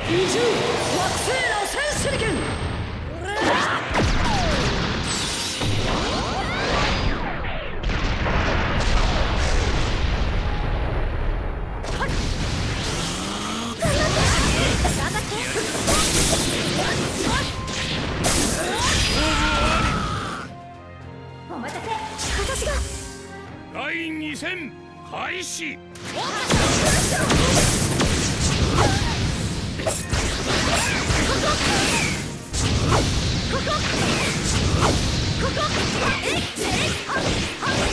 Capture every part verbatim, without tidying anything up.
移住惑星螺旋手裏剣。 お待たせ。私がだいに戦開始。ここここここえっえっはっはっ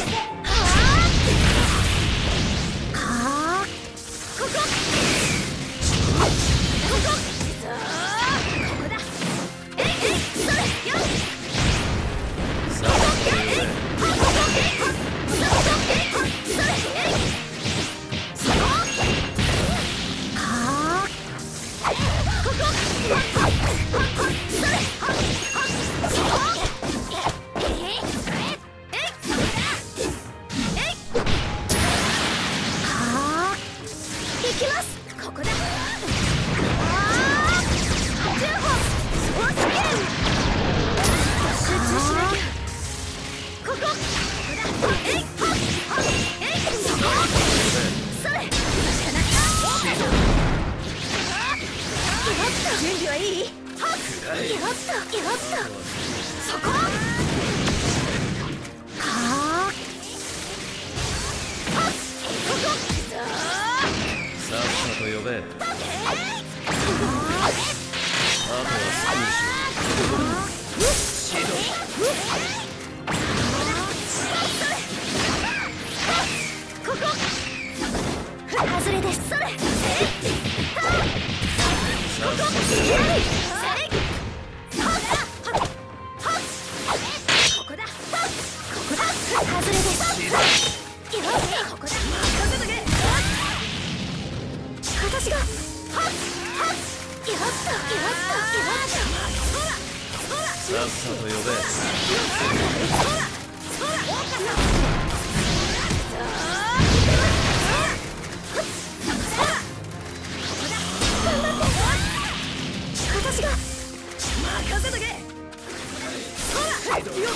はっここここここだえっえっそれよっさあえっここえっそれえっそれえっそこはここはっはっはっそれはっそこえっえっそれだえっはー行きますここだあーじゅうほんそうすぎる集中しなきゃここここだえいはっはっえいそこそれ今しかない準備はいい？はっやったやったそこはあはっここさっさと呼べ。 あとはシード。 ここ外れです。それここここだここだ外れです。ここだ任せとけ。私がはっはっやったやったやったそらそらさっさと呼べ。 そらそらそら私が任せとけ。そらよっよっ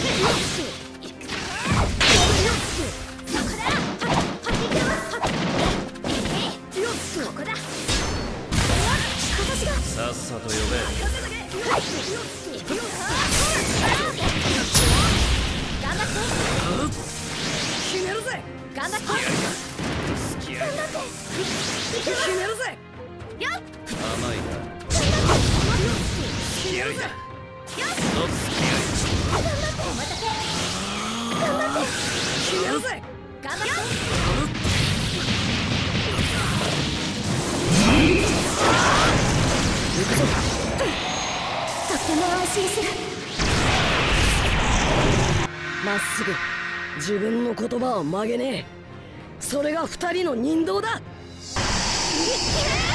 そこだはっはっいけますはっよっここだ私がさっさと呼べ。 任せとけ。よっよっよっ頑張って決めるぜ。頑張って頑張って決めるぜ。よっ甘いな。 決めるぜ。よしの付き合い。 頑張ってお待たせ頑張って決めるぜ。頑張って行くぞ。とっても安心する。 まっすぐ自分の言葉を曲げねえ。それが二人の人道だ。 いけー